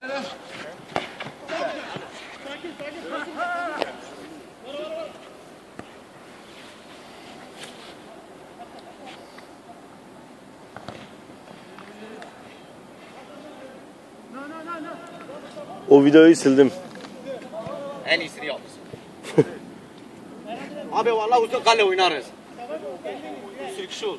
O videoyu sildim. En iyisini yapmışsın. Abi vallahi uzun kale oynarız. Bir sürü kişi oldu.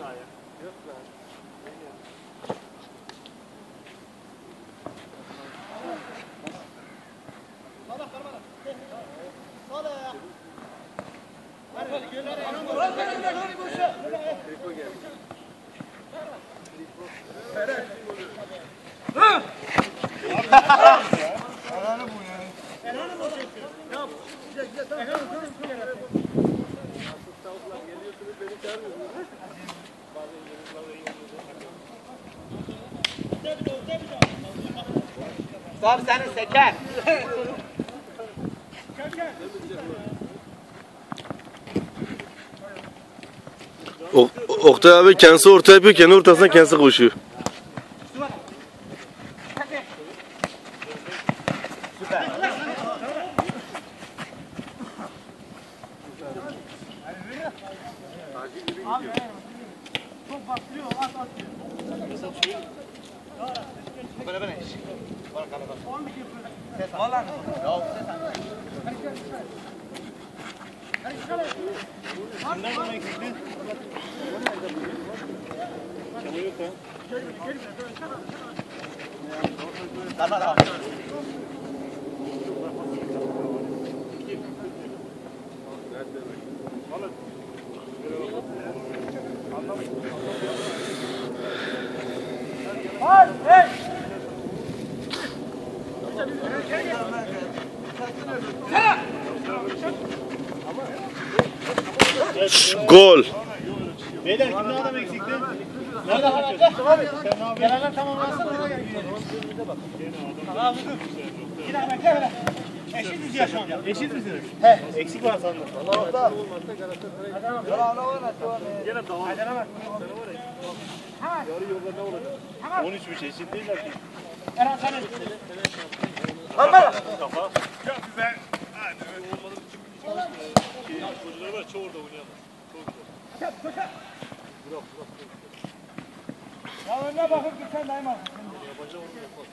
Abi senin seker. Oktay abi kendisi orta yapıyor, kendi ortasına kendisi koşuyor. Süper. Abi çok bastırıyor, at diyor. Böyle böyle. Bana kale bak. Ses al. Yok ses al. Kimden mi eksikti? Çamur yok ha. Tamam tamam. Hadi, hey! Gol. Beyler kimden adam eksikti? Nerede hareketler? Gelenler tamamlansın oraya gel. Tamam dur. Bir dakika bekle böyle. Eşit miyiz ya şu an? Eşit misiniz? He. Eksik var sandım. Allah Allah. Gene davam. Hadi hemen. Yarı yolda ne olacak? 13'müş eşit değiller ki. Erhan sen eşit. Lan bana. Kafa. Ya bize. Hadi olmadı. Çocuklar var çoğu orada oynuyorlar. Çok güzel. Bırak. Ya önüne bakıp gitsen daima. Yapacağım onu yapalım.